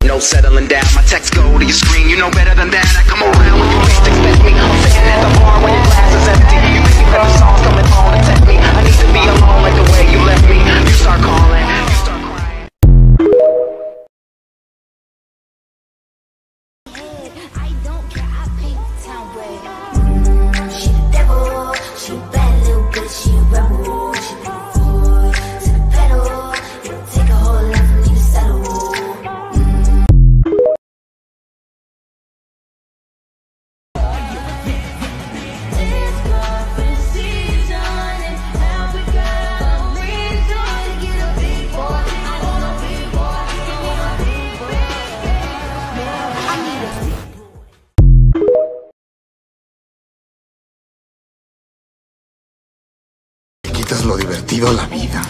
no settling down. My texts go to your screen, you know better than that. I come around when you least expect me. I'm sitting at the bar when your glass is empty. You make me put the songs coming on and text me. I need to be alone like the way you left me. You start calling, you start crying. I don't care, I paint the town red. She the devil, she a bad little bitch, she a rebel. She put her foot to the pedal. It'll take a whole lot for me to settle. Quitas lo divertido a la vida.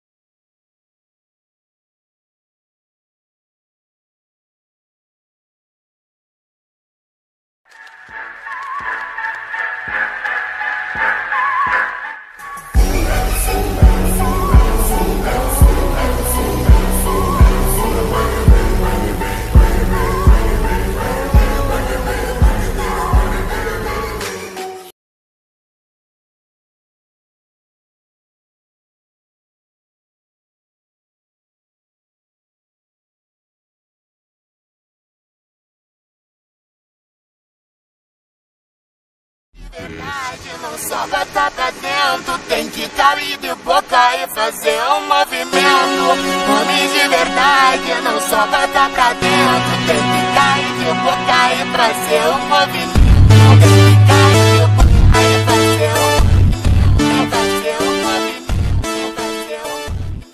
Não só botar pra dentro, tem que cair de boca e fazer um movimento. Homem de verdade, não só botar pra dentro, tem que cair de boca e fazer um movimento. Tem que cair de boca e fazer um movimento, fazer um movimento, fazer um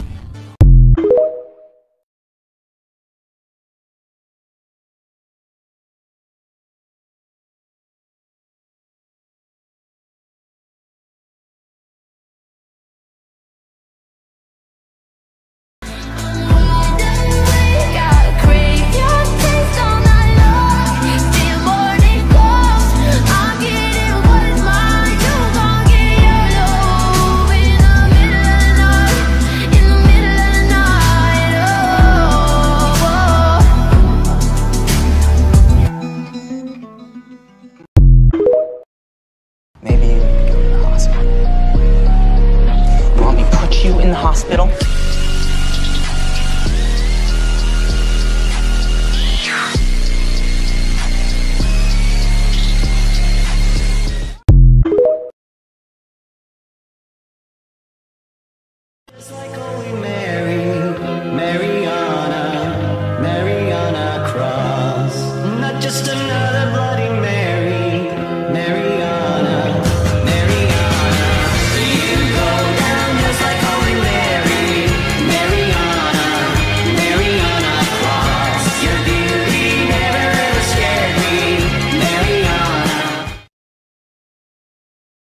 Maybe you need to go to the hospital. You want me to put you in the hospital? It's like